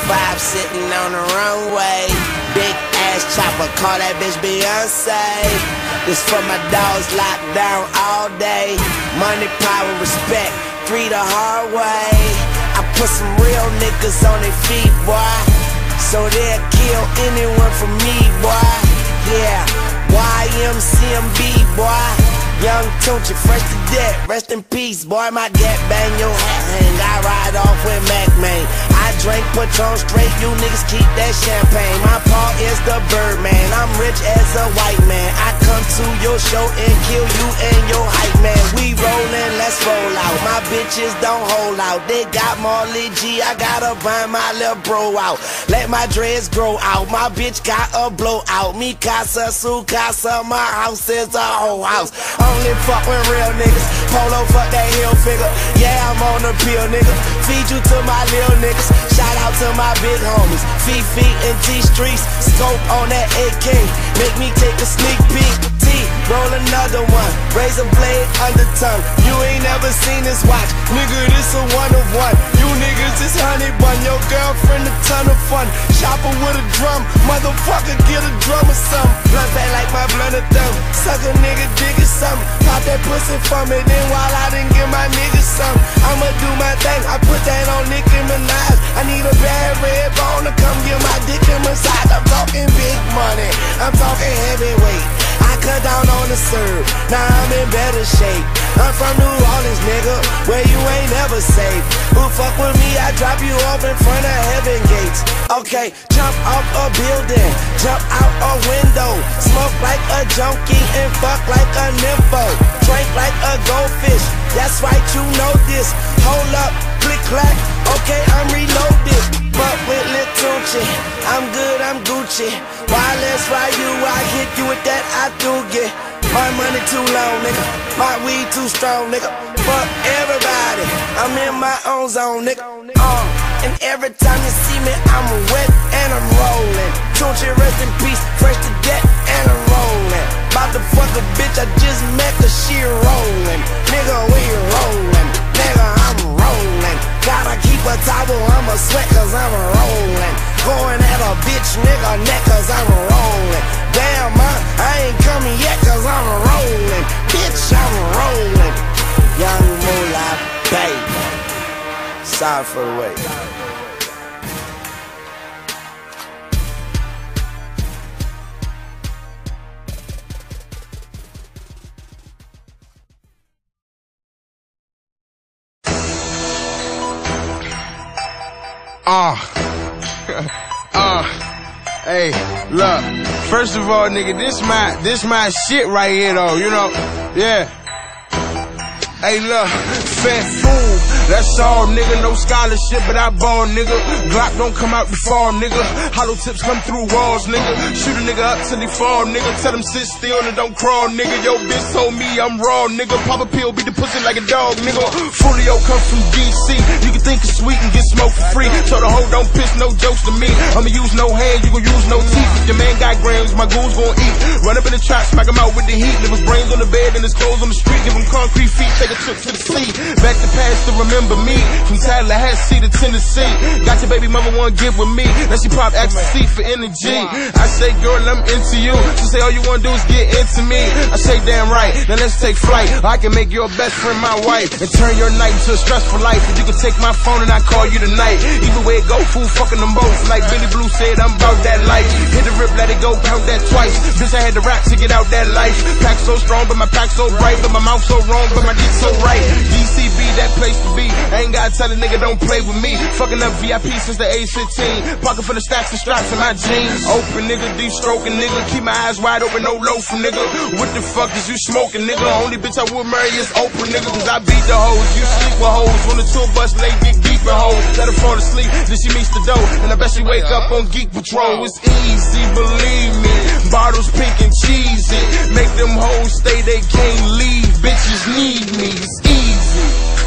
5 sitting on the runway. Big ass chopper, call that bitch Beyonce. This for my dogs locked down all day. Money, power, respect, free the hard way. I put some real niggas on their feet, boy, so they'll kill anyone for me, boy. Yeah, YMCMB, boy. Young Tunchi, fresh to death, rest in peace, boy. My gap bang your hat hang, I ride off with Mac, man. I drink Patron straight, you niggas keep that champagne. My paw is the Birdman, I'm rich as a white man. I come to your show and kill you and your hype man. We rollin', let's roll out. My bitches don't hold out. They got Marley G, I gotta bind my little bro out. Let my dreads grow out. My bitch got a blowout. Mi casa, su casa, my house is a whole house. Only fuck with real niggas. Polo fuck that hill figure. Yeah, I'm on the pill, nigga. Feed you to my little niggas. Shout out to my big homies. Fifi and T Streets. Scope on that AK. Make me take a sneak peek. T, roll another one. Razor blade under tongue. You ain't never seen this watch. Nigga, this a one of one. You niggas is honey bun. Your girlfriend a ton of fun. Chopper with a drum. Motherfucker get a drum or something. Blunt fat like my blunt of thumb. Suck a nigga dick or something. Pop that pussy for me, then while I didn't give my niggas some, I'ma do my thing, I put that on Nicki Minaj. I need a bad red bone to come get my dick in massage. I'm talking big money, I'm talking heavyweight. I cut down on the serve, now I'm in better shape. I'm from New Orleans, nigga, where you ain't never safe. Who fuck with me, I drop you off in front of heaven gates. Okay, jump off a building, jump out a window, smoke like a junkie and fuck like a nympho. Drink like a goldfish, that's right, you know this. Hold up, click clack, okay, I'm reloaded. But with Lil Tunchi, I'm good, I'm Gucci. Wireless ride you, I hit you with that, I do get. My money too long, nigga, my weed too strong, nigga. Fuck everybody, I'm in my own zone, nigga. And every time you see me, I'm wet and I'm rolling. Tunchi, rest in peace, fresh to death and I'm rolling. About to fuck a bitch I just met, cause she rolling. Nigga, we rolling, nigga, I'm rolling. Gotta keep a towel, I'ma sweat cause I'm rolling. Going at a bitch nigga neck cause I'm rolling. Damn, I ain't coming yet cause I'm rolling. Bitch, I'm rolling. Young Moolah, baby. Sorry for the wait. Hey, look, first of all, nigga, this my shit right here, though, you know, yeah. Hey, look, fat fool, that's all, nigga. No scholarship, but I ball, nigga. Glock don't come out the fall, nigga. Hollow tips come through walls, nigga. Shoot a nigga up till he fall, nigga. Tell him sit still and don't crawl, nigga. Yo, bitch told me I'm raw, nigga. Pop a pill, beat the pussy like a dog, nigga. Folio come from DC. You can think it's sweet and get smoked for free. So the hoe don't piss no jokes to me. I'ma use no hand, you gon' use no teeth. If your man got grams, my goons gon' eat. Run up in the trap, smack him out with the heat. Leave his brains on the bed and his clothes on the street. Give him concrete feet, take a trip to the sea. Back to past to remember me. From Tallahassee to Tennessee. Got your baby mama wanna get with me. Now she pop ecstasy for energy. I say, girl, I'm into you. She say, all you wanna do is get into me. I say, damn right, now let's take flight. I can make your best friend my wife and turn your night into a stressful life. If you can take my phone and I call you tonight. Either way it go, fool, fucking them both. Like Billy Blue said, I'm about that life. Hit the rip, let it go, count that twice. Bitch, I had to rap to get out that life. Pack so strong, but my pack so bright. But my mouth so wrong, but my dick so right. DCB, that place to be. I ain't gotta tell a nigga don't play with me. Fucking up VIP since the age 15. Pocket full of stacks and straps in my jeans. Open nigga, deep stroking nigga. Keep my eyes wide open, no loafing nigga. What the fuck is you smoking nigga? Only bitch I would marry is Oprah nigga. Cause I beat the hoes, you sleep with hoes. On the tour bus, lay big deep in hoes. Let her fall asleep, then she meets the dough. And I bet she wake up on Geek Patrol. It's easy, believe me. Bottles pink and cheesy. Make them hoes stay, they can't leave. Bitches need me, it's easy.